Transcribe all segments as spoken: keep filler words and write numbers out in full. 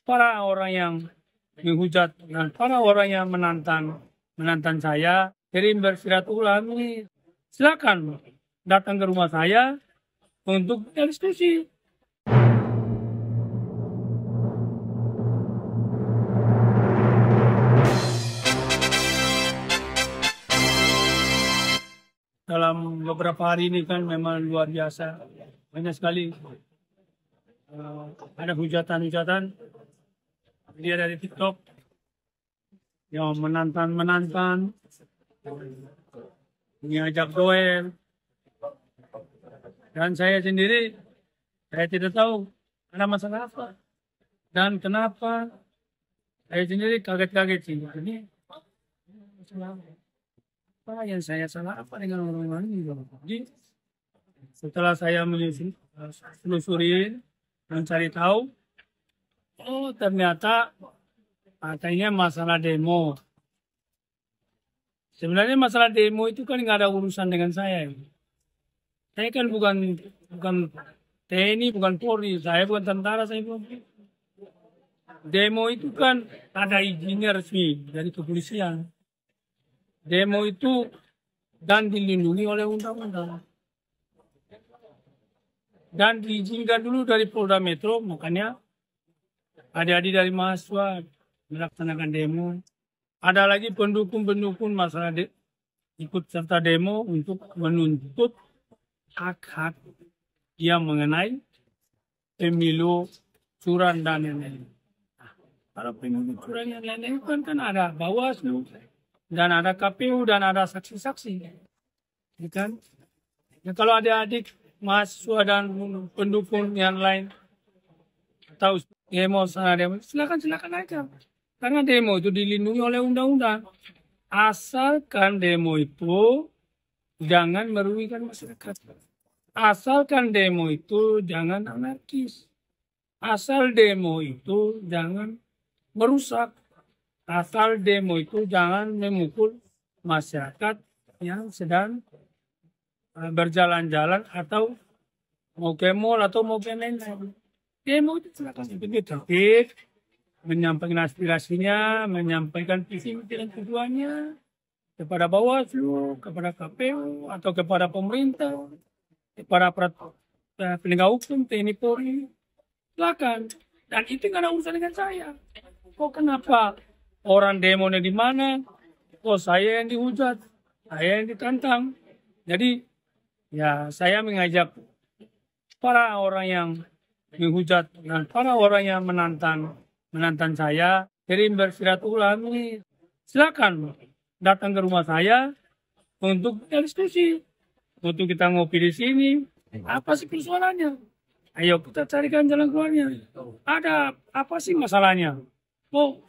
para orang yang menghujat dan para orang yang menantang menantang saya kirim bersilaturahmi, silakan datang ke rumah saya untuk diskusi. Dalam beberapa hari ini kan memang luar biasa, banyak sekali uh, ada hujatan-hujatan dia dari TikTok yang menantang-menantang, mengajak duel, dan saya sendiri saya tidak tahu ada masalah apa dan kenapa. Saya sendiri kaget-kaget sih. Ini masalah apa yang saya salah apa dengan orang-orang ini? Jadi setelah saya menelusuri mencari tahu, oh ternyata katanya masalah demo. Sebenarnya masalah demo itu kan nggak ada urusan dengan saya. Saya kan bukan bukan T N I, bukan Polri, saya bukan tentara, saya bukan. Demo itu kan ada izinnya resmi dari kepolisian. Demo itu dan dilindungi oleh undang-undang. Dan diizinkan dulu dari Polda Metro, makanya adik-adik dari mahasiswa melaksanakan demo. Ada lagi pendukung-pendukung masalah de ikut serta demo untuk menuntut hak-hak yang mengenai pemilu curang dan lain-lain. Kalau pemilu curang yang lain-lain kan, kan ada Bawaslu, dan ada K P U, dan ada saksi-saksi. Ya kan? Ya, kalau adik-adik mahasiswa dan pendukung yang lain tahu demo sana demo, silakan silakan aja. Karena demo itu dilindungi oleh undang-undang. Asalkan demo itu jangan merugikan masyarakat. Asalkan demo itu jangan anarkis. Asal demo itu jangan merusak. Asal demo itu jangan memukul masyarakat yang sedang berjalan-jalan atau mau ke mall atau mau ke lain-lain. Demo itu silakan itu tertib, menyampaikan aspirasinya, menyampaikan visi dan tujuannya kepada Bawaslu, kepada K P U atau kepada pemerintah, kepada penegak hukum, T N I Polri. Silakan. Dan itu nggak ada urusan dengan saya. Kok kenapa orang demonya di mana? Kok saya yang dihujat, saya yang ditantang. Jadi ya saya mengajak para orang yang menghujat dan para orang yang menantang menantang saya kirim bersilaturahmi, silakan datang ke rumah saya untuk diskusi, untuk kita ngopi di sini. Apa sih persoalannya? Ayo kita carikan jalan keluarnya. Ada apa sih masalahnya? Oh,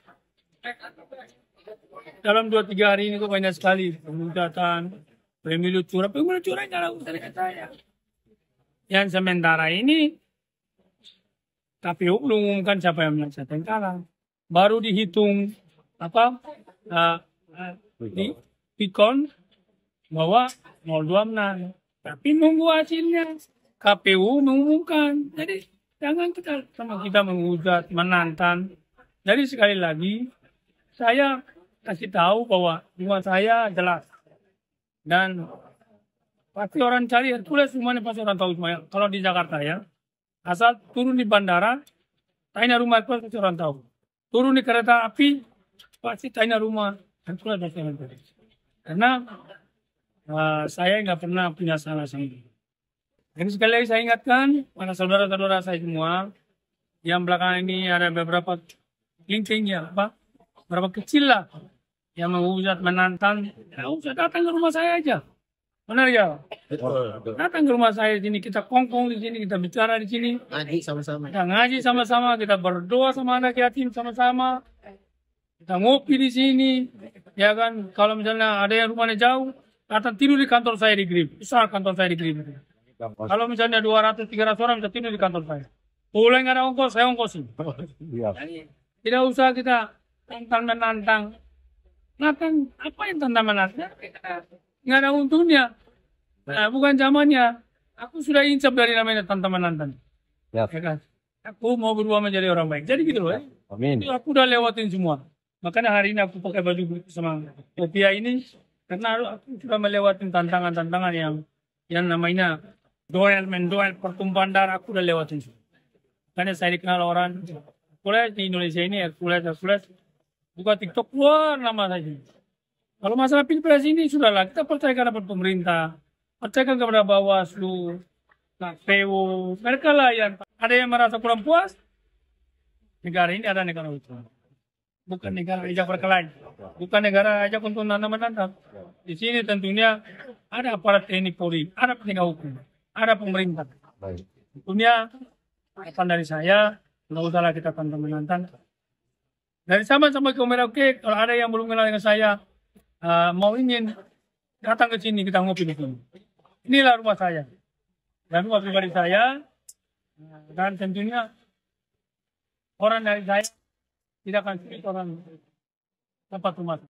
dalam dua tiga hari ini kok banyak sekali penghujatan, pemilu curang, pemilu curang jangan urusan dengan saya. Yang sementara ini K P U belum umumkan siapa yang melaksanakan kalah. Baru dihitung apa uh, uh, di Pikon bahwa nol dua menang. Tapi nunggu hasilnya. K P U mengumumkan. Jadi jangan kita sama kita menghujat, menantang. Jadi sekali lagi saya kasih tahu bahwa rumah saya jelas. Dan pasti orang cari Hercules semuanya pasti orang tahu semuanya. Kalau di Jakarta ya, asal turun di bandara, tanya rumah Hercules pasti orang tahu. Turun di kereta api, pasti tanya rumah Hercules pasti orang tahu. Karena uh, saya nggak pernah punya salah sama dia. Jadi sekali lagi saya ingatkan pada saudara-saudara saya semua yang belakangan ini ada beberapa link-link ya, apa, beberapa kecil lah yang menghujat, menantang, ya usah datang ke rumah saya aja. Benar ya? Datang ke rumah saya di sini, kita kongkong di sini, kita bicara di sini. Ngaji sama-sama. Kita ngaji sama-sama, kita berdoa sama anak yatim sama-sama. Kita ngopi di sini. Ya kan, kalau misalnya ada yang rumahnya jauh, datang tidur di kantor saya di Grip. Besar kantor saya di Grip. Kalau misalnya dua ratus tiga ratus orang bisa tidur di kantor saya. Boleh nggak ada ongkos, saya ongkosin. Tidak usah kita tantang menantang. Nantang apa yang tantang menantang? Nggak ada untungnya. Nah, bukan zamannya. Aku sudah insap dari namanya tantang menantang. Ya kan? Aku mau berubah menjadi orang baik. Jadi gitu loh ya. Amin. Itu aku udah lewatin semua. Makanya hari ini aku pakai baju sama Ethiopia ini karena aku sudah melewati tantangan-tantangan yang yang namanya duel menduel pertumpahan darah aku udah lewatin semua. Makanya saya dikenal orang kuliah di Indonesia ini Hercules Hercules buka TikTok keluar nama saja. Kalau masalah pilpres ini sudahlah kita percayakan kepada pemerintah, percayakan kepada Bawaslu, K P U, mereka lah yang ada yang merasa kurang puas. Negara ini ada negara hukum. Bukan negara ajak berkelahi, bukan negara ajak untuk nanam menanam. Di sini tentunya ada aparat T N I Polri, ada penegak hukum, ada pemerintah. Baik. Tentunya harapan dari saya, nggak usahlah kita tantang menantang. Dari Sabang sampai ke Merauke, kalau ada yang belum kenal dengan saya, uh, mau ingin datang ke sini kita ngopi di sini. Inilah rumah saya, dan rumah pribadi saya, dan tentunya orang dari saya tidak akan sulit orang tempat rumah.